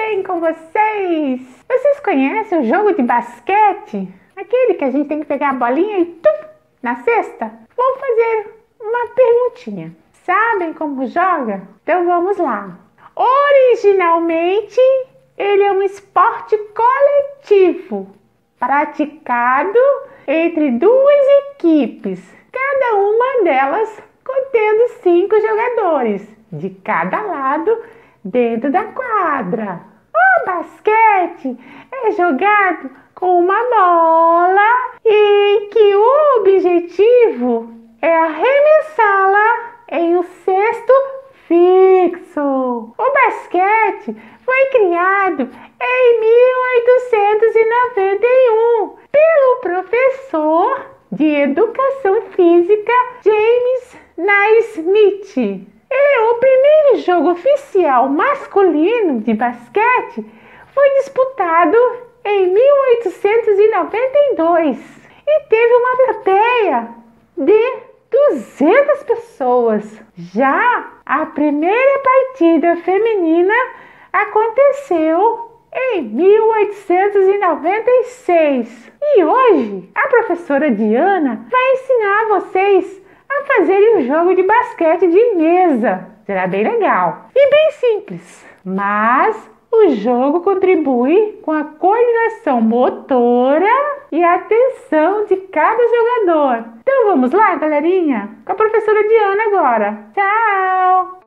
bem com vocês? Vocês conhecem o jogo de basquete? Aquele que a gente tem que pegar a bolinha e tum, na cesta? Vamos fazer uma perguntinha. Sabem como joga? Então vamos lá. Originalmente, ele é um esporte coletivo, praticado entre duas equipes, cada uma delas contendo 5 jogadores de cada lado dentro da quadra. O basquete é jogado com uma bola em que o objetivo é arremessá-la em um cesto fixo. O basquete foi criado em 1891 pelo professor de educação física James Naismith. E o primeiro jogo oficial masculino de basquete foi disputado em 1892 e teve uma plateia de 200 pessoas. Já a primeira partida feminina aconteceu em 1896. E hoje a professora Diana vai ensinar vocês a fazerem um jogo de basquete de mesa. Será bem legal e bem simples, mas o jogo contribui com a coordenação motora e a atenção de cada jogador. Então vamos lá, galerinha? Com a professora Diana agora. Tchau!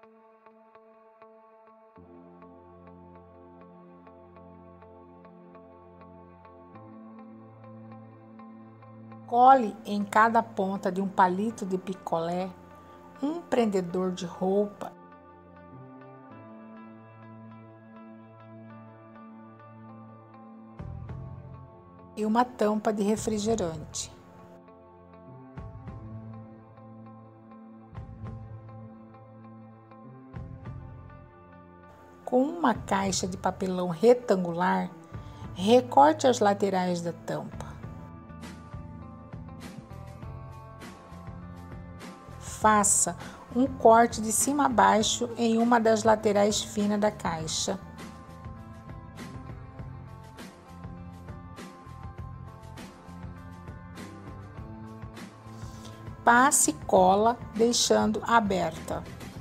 Cole em cada ponta de um palito de picolé um prendedor de roupa e uma tampa de refrigerante. Com uma caixa de papelão retangular, recorte as laterais da tampa. Faça um corte de cima a baixo em uma das laterais finas da caixa. Passe cola, deixando aberta.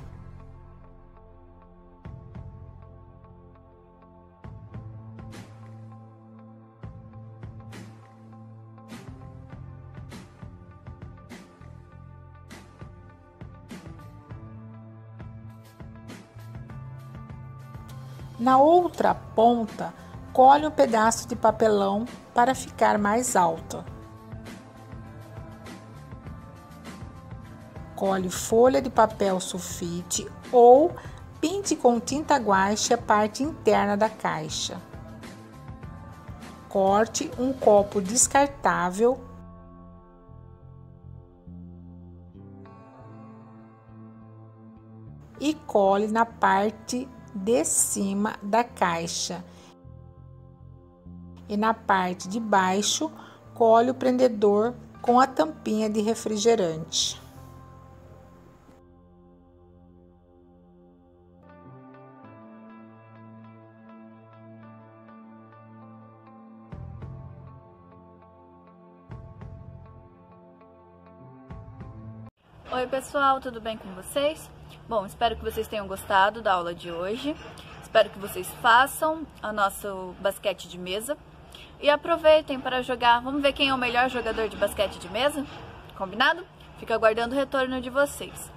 Na outra ponta, cole um pedaço de papelão para ficar mais alta. Cole folha de papel sulfite ou pinte com tinta guache a parte interna da caixa. Corte um copo descartável e cole na parte de cima da caixa e na parte de baixo cole o prendedor com a tampinha de refrigerante. Oi pessoal, tudo bem com vocês? Bom, espero que vocês tenham gostado da aula de hoje. Espero que vocês façam o nosso basquete de mesa e aproveitem para jogar. Vamos ver quem é o melhor jogador de basquete de mesa? Combinado? Fico aguardando o retorno de vocês.